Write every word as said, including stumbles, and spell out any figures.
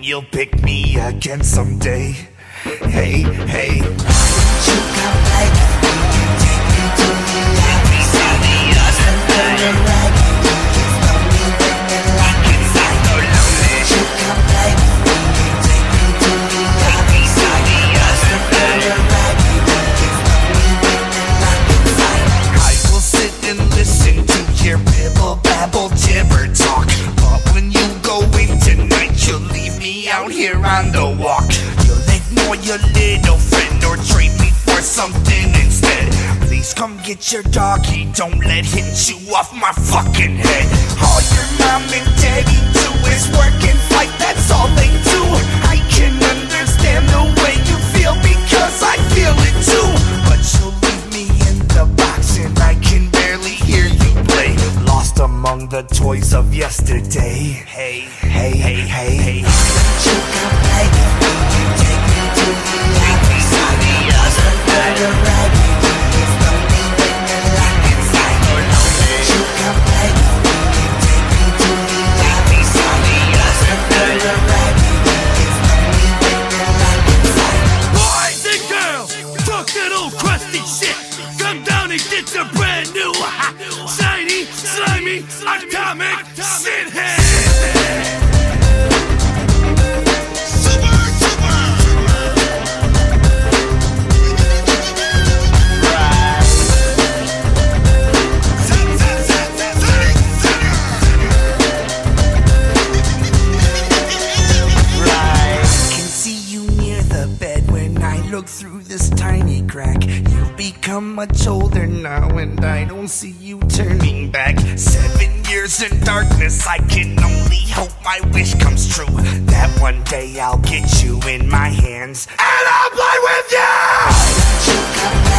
you'll pick me again someday. Hey, hey. You come like me, take me to the other side, the other side. Slowly bring it like inside, no lonely. You come like me, take me to the other side, the other side. Slowly bring it like inside. I will sit and listen to your bibble babble gibber talk, but when you go in tonight, you'll leave me out here on the walk. You'll ignore your little friend or trade me for something instead. Please come get your doggy, don't let him chew off my fucking head. All your mom and daddy do is work and fight, that's all they do. I can understand the way you feel because I feel it too. But you'll leave me in the box and I can barely hear you play. Lost among the toys of yesterday. Hey, hey, hey, hey, hey. You come like me, take me to the other side, the other side. Slowly bring it like inside, no lonely. You come like me, take me to the other side, the other side. Slowly bring it like inside. Boys and girls, fuck that old crusty shit. Come down and get your brand new, shiny, slimy, atomic shithead. Look through this tiny crack. You've become much older now, and I don't see you turning back. Seven years in darkness, I can only hope my wish comes true, that one day I'll get you in my hands and I'll play with you. You come